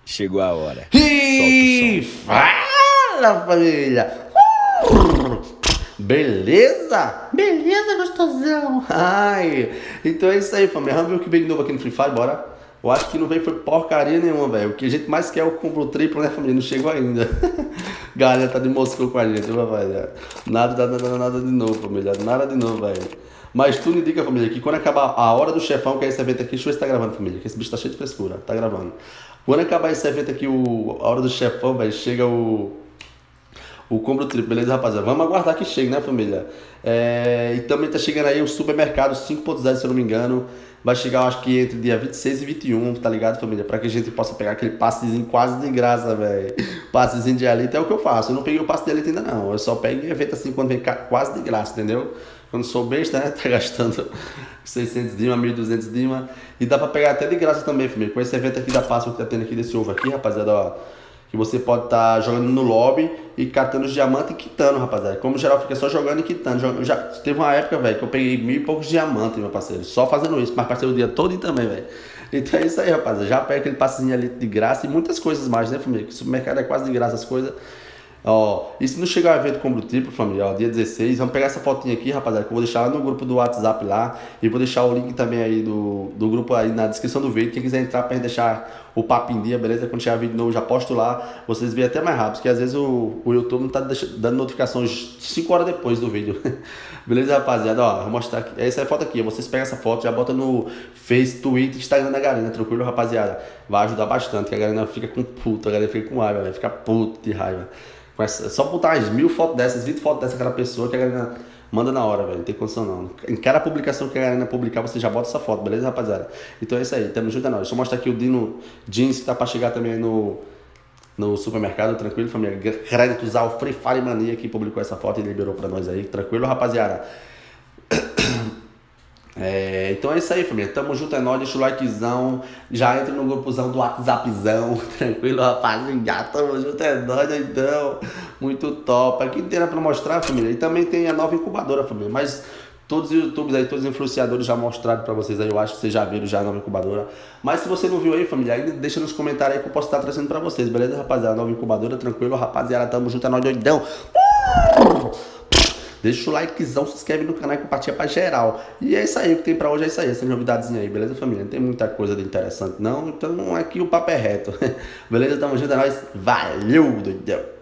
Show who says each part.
Speaker 1: Chegou a hora.
Speaker 2: E fala, família! Beleza? Beleza, gostosão? Ai, então é isso aí, família. Vamos ver o que vem de novo aqui no Free Fire, bora? Eu acho que não veio foi porcaria nenhuma, velho. O que a gente mais quer é o combo triplo, né, família? Não chegou ainda. Galera tá de moscou com a gente, velho. Nada de novo, família. Nada de novo, velho. Mas tudo indica, família, que quando acabar a hora do chefão, que é esse evento aqui, deixa eu ver se tá gravando, família, que esse bicho tá cheio de frescura, tá gravando. Quando acabar esse evento aqui, a hora do chefão, velho, chega o combo triplo, beleza, rapaziada? Vamos aguardar que chegue, né, família? E também tá chegando aí o supermercado 5.0, se eu não me engano. Vai chegar, eu acho que entre dia 26 e 21, tá ligado, família? Pra que a gente possa pegar aquele passezinho quase de graça, velho. Passezinho de elite é o que eu faço. Eu não peguei o passe de elite ainda, não. Eu só pego em evento assim quando vem quase de graça, entendeu? Quando sou besta, né? Tá gastando 600 Dima, 1.200 Dima. E dá pra pegar até de graça também, família. Com esse evento aqui da Páscoa que tá tendo aqui desse ovo aqui, rapaziada, ó. Que você pode estar jogando no lobby e catando os diamantes e quitando, rapaziada. Como geral fica só jogando e quitando. Já teve uma época, velho, que eu peguei 1.000 e poucos diamantes, meu parceiro. Só fazendo isso, mas parceiro o dia todo também, velho. Então é isso aí, rapaziada. Já pega aquele passezinho ali de graça e muitas coisas mais, né, família? Que o supermercado é quase de graça as coisas. Ó, e se não chegar o evento combo triplo, família, ó, dia 16, vamos pegar essa fotinha aqui, rapaziada, que eu vou deixar lá no grupo do WhatsApp lá. E vou deixar o link também aí do grupo aí na descrição do vídeo. Quem quiser entrar pra gente deixar o papo em dia, beleza? Quando chegar vídeo novo, já posto lá. Vocês veem até mais rápido, porque às vezes o YouTube não tá dando notificações 5 horas depois do vídeo. Beleza, rapaziada? Ó, vou mostrar aqui. Essa é a foto aqui. Vocês pegam essa foto, já bota no Face, Twitter, Instagram da galera, tranquilo, rapaziada? Vai ajudar bastante, que a galera fica com puto, a galera fica com raiva, vai ficar puto de raiva. Só botar umas 1.000 fotos dessas, 20 fotos dessa aquela pessoa que a galera manda na hora, velho. Não tem condição não. Em cada publicação que a galera publicar, você já bota essa foto, beleza, rapaziada? Então é isso aí, tamo junto é nóis. Deixa eu mostrar aqui o Dino Jeans que tá pra chegar também aí no supermercado, tranquilo, família? Créditos ao Free Fire Mania que publicou essa foto e liberou pra nós aí, tranquilo, rapaziada? Então é isso aí, família. Tamo junto, é nóis. Deixa o likezão. Já entra no grupozão do WhatsAppzão. Tranquilo, rapaziada. Tamo junto, é nóis, então. Muito top. Aqui tem pra mostrar, família. E também tem a nova incubadora, família. Mas todos os YouTubers aí, todos os influenciadores já mostraram pra vocês aí. Eu acho que vocês já viram já a nova incubadora. Mas se você não viu aí, família, aí deixa nos comentários aí que eu posso estar trazendo pra vocês. Beleza, rapaziada? A nova incubadora, tranquilo, rapaziada. Tamo junto, é nóis, doidão. Deixa o likezão, se inscreve no canal e compartilha pra geral. E é isso aí, o que tem pra hoje é isso aí, essa novidadezinha aí, beleza, família? Não tem muita coisa de interessante não, então aqui o papo é reto. Beleza? Tamo junto, é nóis. Valeu, doidão!